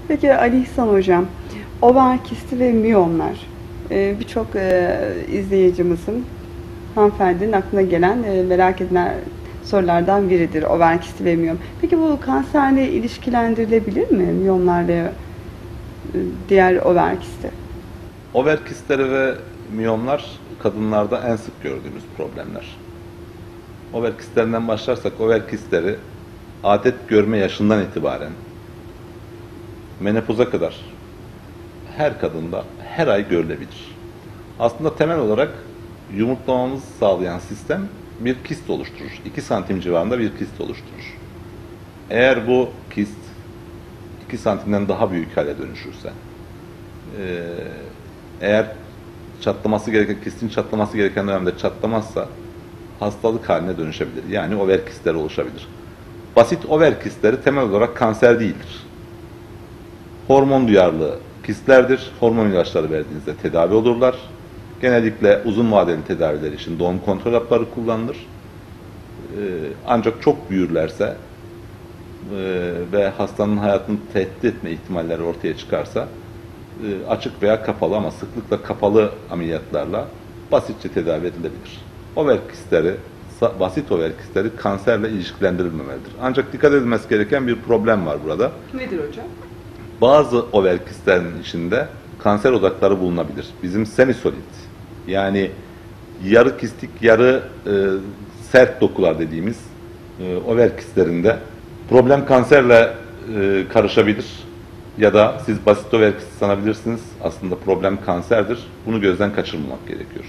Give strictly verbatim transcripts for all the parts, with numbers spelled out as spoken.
Peki Ali İhsan Hocam, over kisti ve miyomlar e, birçok e, izleyicimizin, hanımefendinin aklına gelen e, merak edilen sorulardan biridir over kisti ve miyom. Peki bu kanserle ilişkilendirilebilir mi miyomlarla e, diğer over kisti? Over kistleri ve miyomlar kadınlarda en sık gördüğümüz problemler. Over kistlerinden başlarsak, over kistleri adet görme yaşından itibaren menopoza kadar her kadında her ay görülebilir. Aslında temel olarak yumurtlamamızı sağlayan sistem bir kist oluşturur. iki santim civarında bir kist oluşturur. Eğer bu kist iki santimden daha büyük hale dönüşürse, eğer çatlaması gereken, kistin çatlaması gereken dönemde çatlamazsa hastalık haline dönüşebilir. Yani over kistleri oluşabilir. Basit over kistleri temel olarak kanser değildir. Hormon duyarlı kistlerdir. Hormon ilaçları verdiğinizde tedavi olurlar. Genellikle uzun vadeli tedaviler için doğum kontrol hapları kullanılır. Ee, ancak çok büyürlerse e, ve hastanın hayatını tehdit etme ihtimalleri ortaya çıkarsa e, açık veya kapalı ama sıklıkla kapalı ameliyatlarla basitçe tedavi edilebilir. Over kistleri, basit over kistleri kanserle ilişkilendirilmemelidir. Ancak dikkat edilmesi gereken bir problem var burada. Nedir hocam? Bazı over kistlerin içinde kanser odakları bulunabilir. Bizim semisolid, yani yarı kistik, yarı e, sert dokular dediğimiz e, over kistlerinde problem kanserle e, karışabilir. Ya da siz basit over kisti sanabilirsiniz. Aslında problem kanserdir. Bunu gözden kaçırmamak gerekiyor.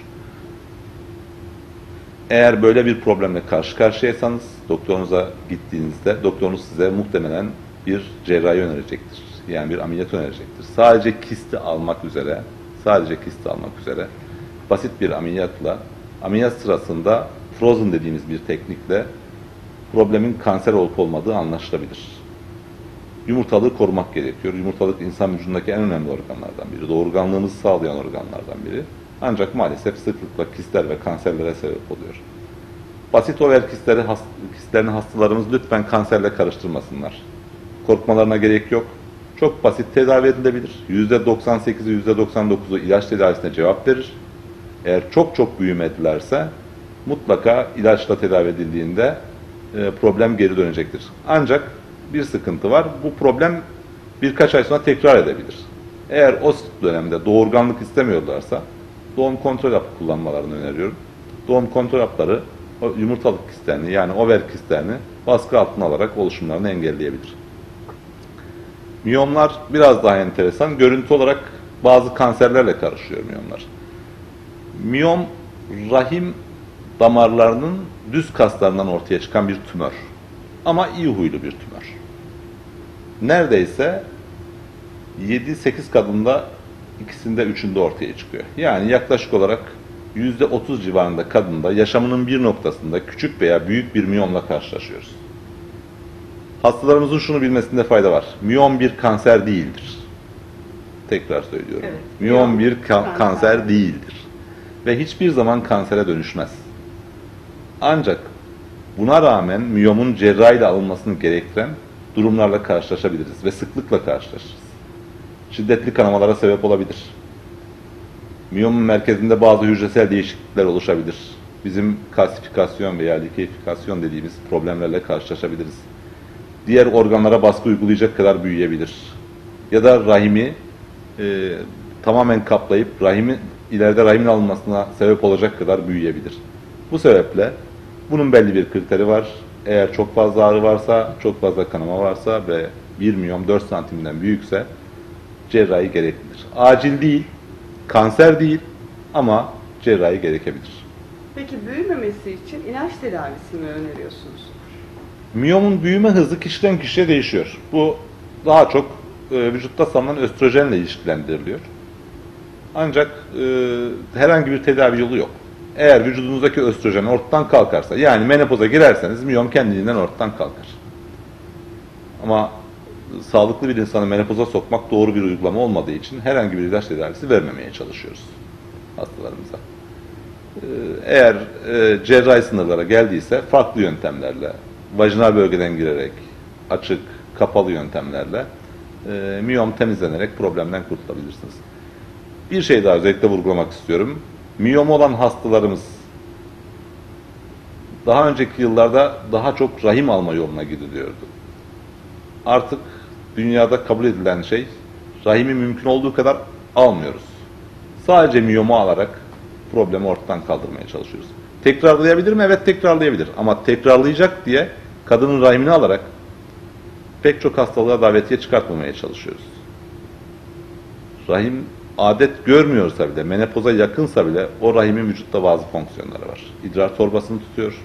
Eğer böyle bir problemle karşı karşıyaysanız, doktorunuza gittiğinizde doktorunuz size muhtemelen bir cerrahi önerecektir. Yani bir ameliyat önerecektir. Sadece kisti almak üzere, sadece kisti almak üzere basit bir ameliyatla, ameliyat sırasında frozen dediğimiz bir teknikle problemin kanser olup olmadığı anlaşılabilir. Yumurtalığı korumak gerekiyor. Yumurtalık insan vücudundaki en önemli organlardan biri. Doğurganlığımızı sağlayan organlardan biri. Ancak maalesef sıklıkla kistler ve kanserlere sebep oluyor. Basit over kistleri, hast kistlerini hastalarımız lütfen kanserle karıştırmasınlar. Korkmalarına gerek yok. Çok basit tedavi edilebilir. yüzde doksan sekizi, yüzde doksan dokuzu ilaç tedavisine cevap verir. Eğer çok çok büyümedilerse mutlaka ilaçla tedavi edildiğinde e, problem geri dönecektir. Ancak bir sıkıntı var. Bu problem birkaç ay sonra tekrar edebilir. Eğer o dönemde doğurganlık istemiyorlarsa doğum kontrol hapı kullanmalarını öneriyorum. Doğum kontrol hapları yumurtalık kistlerini, yani over kistlerini baskı altına alarak oluşumlarını engelleyebilir. Miyomlar biraz daha enteresan. Görüntü olarak bazı kanserlerle karışıyor miyomlar. Miyom, rahim damarlarının düz kaslarından ortaya çıkan bir tümör. Ama iyi huylu bir tümör. Neredeyse yedi sekiz kadında ikisinde üçünde ortaya çıkıyor. Yani yaklaşık olarak yüzde otuz civarında kadında yaşamının bir noktasında küçük veya büyük bir miyomla karşılaşıyoruz. Hastalarımızın şunu bilmesinde fayda var. Miyom bir kanser değildir. Tekrar söylüyorum. Evet. Miyom bir ka kanser. kanser değildir. Ve hiçbir zaman kansere dönüşmez. Ancak buna rağmen miyomun cerrahiyle alınmasını gerektiren durumlarla karşılaşabiliriz ve sıklıkla karşılaşırız. Şiddetli kanamalara sebep olabilir. Miyomun merkezinde bazı hücresel değişiklikler oluşabilir. Bizim kalsifikasyon veya likifitasyon dediğimiz problemlerle karşılaşabiliriz. Diğer organlara baskı uygulayacak kadar büyüyebilir. Ya da rahimi e, tamamen kaplayıp rahimi, ileride rahimin alınmasına sebep olacak kadar büyüyebilir. Bu sebeple bunun belli bir kriteri var. Eğer çok fazla ağrı varsa, çok fazla kanama varsa ve bir miyom dört santimden büyükse cerrahi gereklidir. Acil değil, kanser değil ama cerrahi gerekebilir. Peki büyümemesi için ilaç tedavisi mi öneriyorsunuz? Miyomun büyüme hızı kişiden kişiye değişiyor. Bu daha çok e, vücutta salınan östrojenle ilişkilendiriliyor. Ancak e, herhangi bir tedavi yolu yok. Eğer vücudunuzdaki östrojen ortadan kalkarsa, yani menopoza girerseniz miyom kendiliğinden ortadan kalkar. Ama sağlıklı bir insanı menopoza sokmak doğru bir uygulama olmadığı için herhangi bir ilaç tedavisi vermemeye çalışıyoruz hastalarımıza. Eğer e, cerrahi sınırlara geldiyse farklı yöntemlerle, vajinal bölgeden girerek, açık, kapalı yöntemlerle e, miyom temizlenerek problemden kurtulabilirsiniz. Bir şey daha özellikle vurgulamak istiyorum. Miyom olan hastalarımız daha önceki yıllarda daha çok rahim alma yoluna gidiliyordu. Artık dünyada kabul edilen şey, rahimi mümkün olduğu kadar almıyoruz. Sadece miyomu alarak problemi ortadan kaldırmaya çalışıyoruz. Tekrarlayabilir mi? Evet, tekrarlayabilir. Ama tekrarlayacak diye kadının rahimini alarak pek çok hastalığa davetiye çıkartmamaya çalışıyoruz. Rahim adet görmüyorsa bile, menopoza yakınsa bile o rahimin vücutta bazı fonksiyonları var. İdrar torbasını tutuyor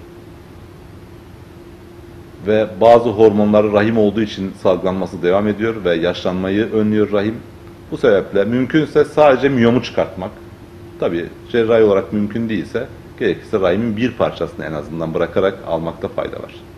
ve bazı hormonları rahim olduğu için salgılanması devam ediyor ve yaşlanmayı önlüyor rahim. Bu sebeple mümkünse sadece miyomu çıkartmak, tabii cerrahi olarak mümkün değilse gerekirse rahimin bir parçasını en azından bırakarak almakta fayda var.